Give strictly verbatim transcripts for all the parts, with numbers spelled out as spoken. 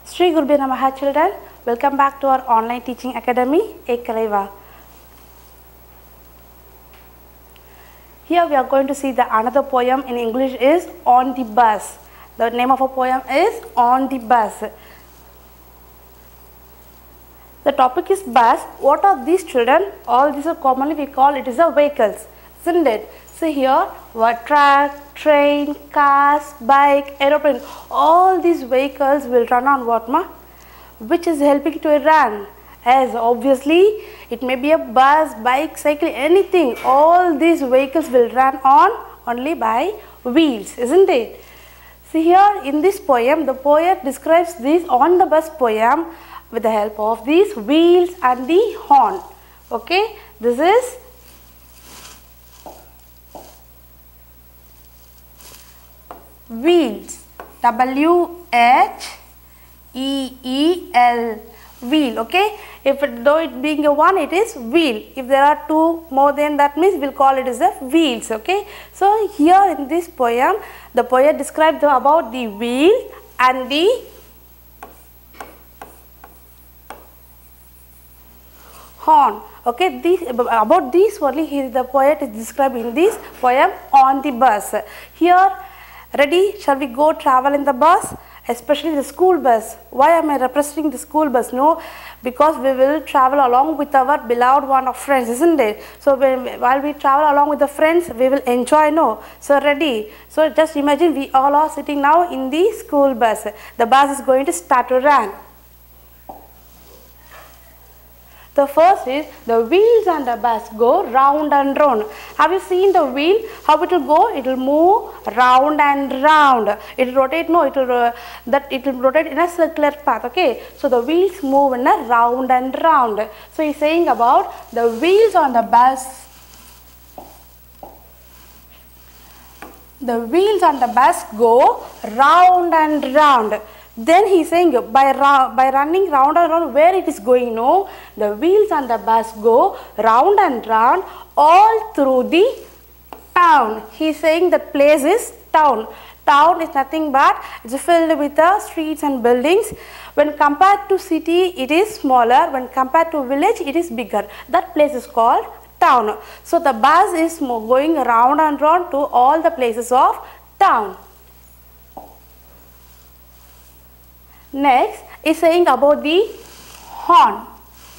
Sri Gurubhyo Namaha children, welcome back to our online teaching academy, Ekalaiva. Here we are going to see the another poem in English is On the Bus. The name of a poem is On the Bus. The topic is bus. What are these children? All these are commonly we call it is a vehicles, isn't it? So here what truck, train, cars, bike, aeroplane, all these vehicles will run on what ma? Which is helping to run. As obviously it may be a bus, bike, cycle, anything. All these vehicles will run on only by wheels, isn't it? See here in this poem, the poet describes this on the bus poem with the help of these wheels and the horn. Okay, this is wheels, W H E E L, wheel. Okay, if it, though it being a one, it is wheel. If there are two more than that means we'll call it as the wheels. Okay, so here in this poem the poet described the, about the wheel and the horn. Okay, these, about these only he, the poet is describing this poem On the Bus. Here, ready, shall we go travel in the bus? Especially the school bus. Why am I representing the school bus? No, because we will travel along with our beloved one of friends, isn't it? So when, while we travel along with the friends, we will enjoy, no? So ready. So just imagine we all are sitting now in the school bus. The bus is going to start to run. The first is the wheels on the bus go round and round. Have you seen the wheel? How it will go? It will move round and round. It will rotate. No, it will uh, that it will rotate in a circular path. Okay. So the wheels move in a round and round. So he is saying about the wheels on the bus. The wheels on the bus go round and round. Then he is saying by, by running round and round, where it is going, no, the wheels on the bus go round and round all through the town. He is saying that place is town. Town is nothing but it is filled with the streets and buildings. When compared to city, it is smaller. When compared to village, it is bigger. That place is called town. So the bus is going round and round to all the places of town. Next is saying about the horn.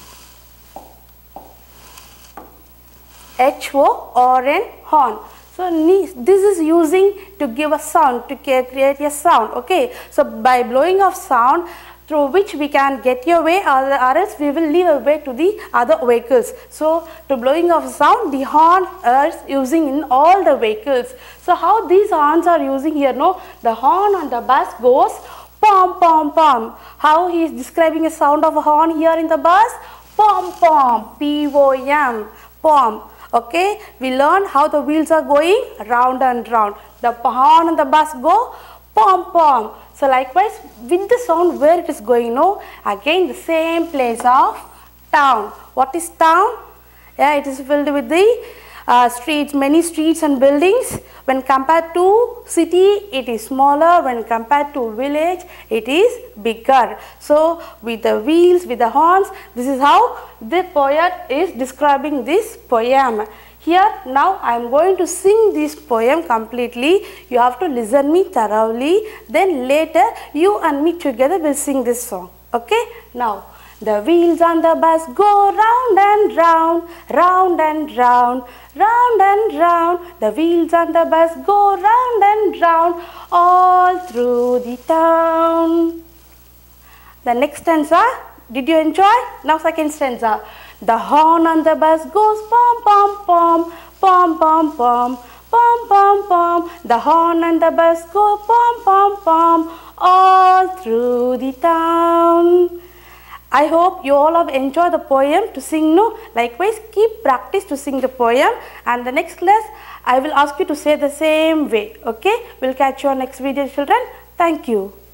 H O R N, horn. So this is using to give a sound, to create a sound. Okay. So by blowing of sound through which we can get your way, or, or else we will leave a way to the other vehicles. So to blowing of sound, the horn is using in all the vehicles. So how these horns are using here? No, the horn on the bus goes pom pom pom. How he is describing a sound of a horn here in the bus? Pom pom, P O M, pom. Okay, we learn how the wheels are going round and round. The horn on the bus go pom pom. So likewise with the sound where it is going, no, again the same place of town. What is town? Yeah, it is filled with the uh, streets, many streets and buildings. When compared to city, it is smaller. When compared to village, it is bigger. So with the wheels, with the horns, this is how the poet is describing this poem. Here now I am going to sing this poem completely. You have to listen me thoroughly. Then later you and me together will sing this song. Okay? Now the wheels on the bus go round and round, round and round, round and round. The wheels on the bus go round and round all through the town. The next stanza, did you enjoy? Now second stanza. The horn on the bus goes pom pom pom, pom pom pom, pom pom pom. The horn on the bus go pom pom pom all through the town. I hope you all have enjoyed the poem to sing. No, likewise keep practice to sing the poem, and the next class I will ask you to say the same way. Okay, we'll catch you on next video children. Thank you.